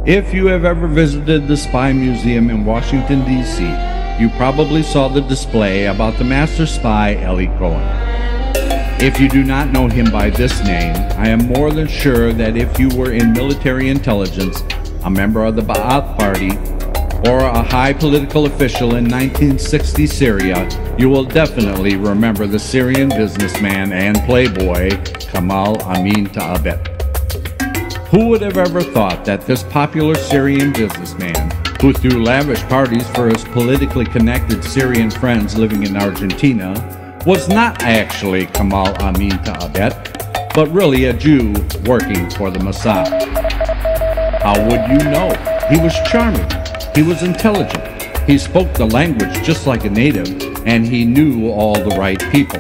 If you have ever visited the Spy Museum in Washington, D.C., you probably saw the display about the master spy Eli Cohen. If you do not know him by this name, I am more than sure that if you were in military intelligence, a member of the Ba'ath Party, or a high political official in 1960 Syria, you will definitely remember the Syrian businessman and playboy Kamal Amin Ta'abet. Who would have ever thought that this popular Syrian businessman, who threw lavish parties for his politically connected Syrian friends living in Argentina, was not actually Kamal Amin Ta'abet, but really a Jew working for the Mossad? How would you know? He was charming. He was intelligent. He spoke the language just like a native, and he knew all the right people.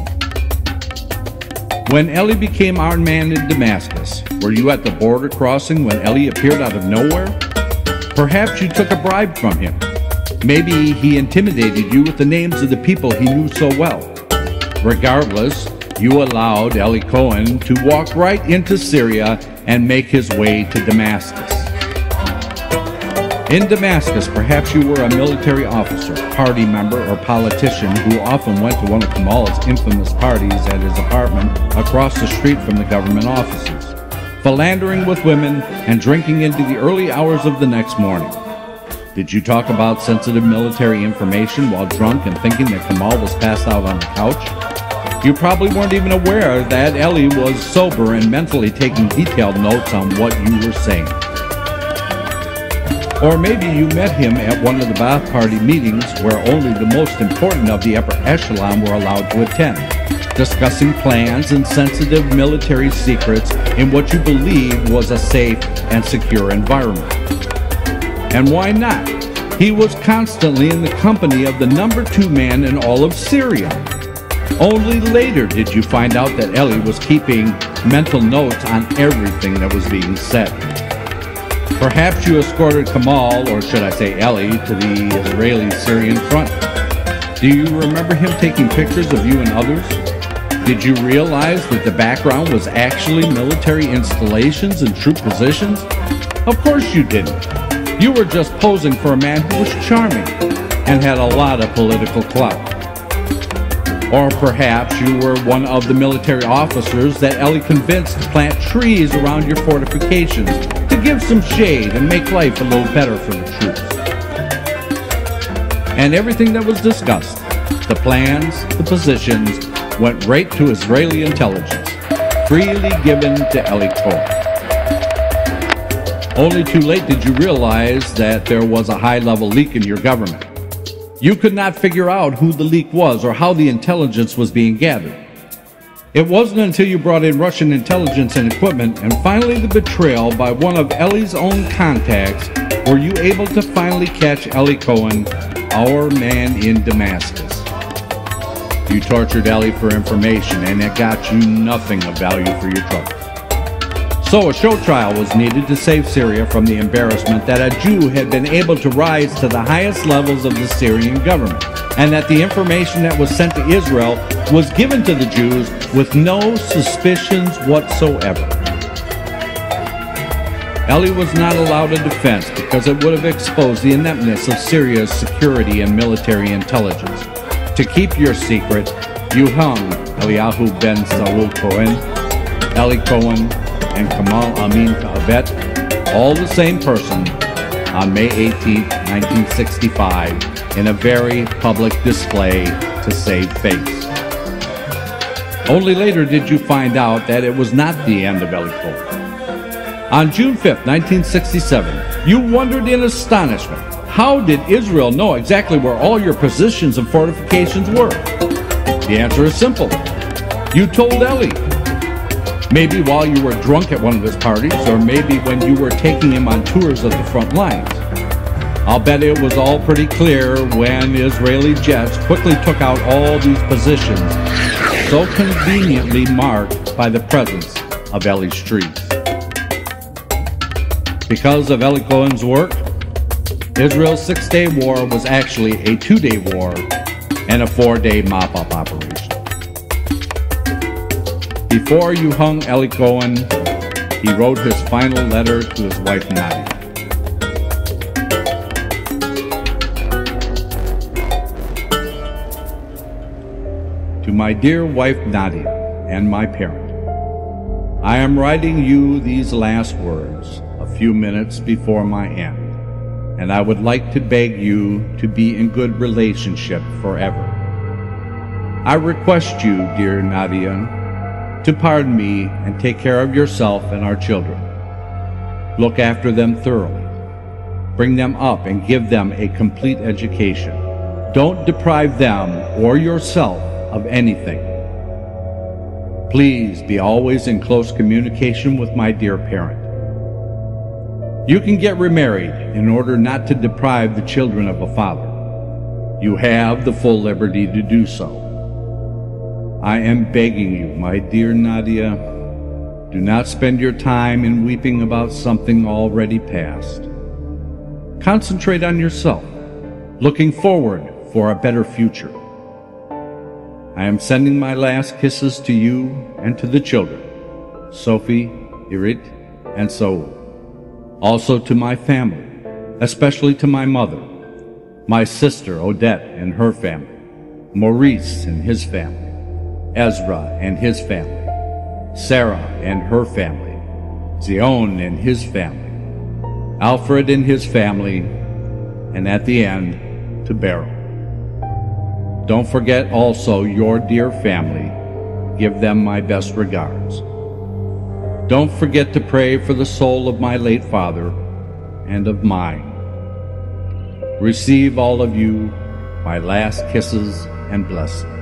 When Eli became our man in Damascus, were you at the border crossing when Eli appeared out of nowhere? Perhaps you took a bribe from him. Maybe he intimidated you with the names of the people he knew so well. Regardless, you allowed Eli Cohen to walk right into Syria and make his way to Damascus. In Damascus, perhaps you were a military officer, party member, or politician who often went to one of Kamal's infamous parties at his apartment across the street from the government offices, philandering with women and drinking into the early hours of the next morning. Did you talk about sensitive military information while drunk and thinking that Kamal was passed out on the couch? You probably weren't even aware that Eli was sober and mentally taking detailed notes on what you were saying. Or maybe you met him at one of the Ba'ath Party meetings where only the most important of the upper echelon were allowed to attend, discussing plans and sensitive military secrets in what you believed was a safe and secure environment. And why not? He was constantly in the company of the number 2 man in all of Syria. Only later did you find out that Eli was keeping mental notes on everything that was being said. Perhaps you escorted Kamal, or should I say Eli, to the Israeli-Syrian front. Do you remember him taking pictures of you and others? Did you realize that the background was actually military installations and troop positions? Of course you didn't. You were just posing for a man who was charming and had a lot of political clout. Or perhaps you were one of the military officers that Eli convinced to plant trees around your fortifications to give some shade and make life a little better for the troops. And everything that was discussed, the plans, the positions, went right to Israeli intelligence, freely given to Eli Cohen. Only too late did you realize that there was a high-level leak in your government. You could not figure out who the leak was or how the intelligence was being gathered. It wasn't until you brought in Russian intelligence and equipment and finally the betrayal by one of Eli's own contacts were you able to finally catch Eli Cohen, our man in Damascus. You tortured Eli for information and it got you nothing of value for your trouble. So a show trial was needed to save Syria from the embarrassment that a Jew had been able to rise to the highest levels of the Syrian government, and that the information that was sent to Israel was given to the Jews with no suspicions whatsoever. Eli was not allowed a defense because it would have exposed the ineptness of Syria's security and military intelligence. To keep your secret, you hung Eliyahu ben Saul Cohen, Eli Cohen, and Kamal Amin Ta'abet, all the same person, on May 18, 1965, in a very public display to save face. Only later did you find out that it was not the end of Eli Cohen. On June 5, 1967, you wondered in astonishment, how did Israel know exactly where all your positions and fortifications were? The answer is simple. You told Eli. Maybe while you were drunk at one of his parties, or maybe when you were taking him on tours of the front lines. I'll bet it was all pretty clear when Israeli jets quickly took out all these positions, so conveniently marked by the presence of Eli's trees. Because of Eli Cohen's work, Israel's 6-day war was actually a 2-day war and a 4-day mop-up operation. Before you hung Eli Cohen, he wrote his final letter to his wife Nadia. to my dear wife Nadia and my parent. I am writing you these last words a few minutes before my end, and I would like to beg you to be in good relationship forever. I request you, dear Nadia, to pardon me and take care of yourself and our children. Look after them thoroughly. Bring them up and give them a complete education. Don't deprive them or yourself of anything. Please be always in close communication with my dear parent. You can get remarried in order not to deprive the children of a father. You have the full liberty to do so. I am begging you, my dear Nadia, do not spend your time in weeping about something already past. Concentrate on yourself, looking forward for a better future. I am sending my last kisses to you and to the children, Sophie, Irit, and Saul. Also to my family, especially to my mother, my sister Odette and her family, Maurice and his family, Ezra and his family, Sarah and her family, Zion and his family, Alfred and his family, and at the end, to Beryl. Don't forget also your dear family. Give them my best regards. Don't forget to pray for the soul of my late father and of mine. Receive all of you my last kisses and blessings.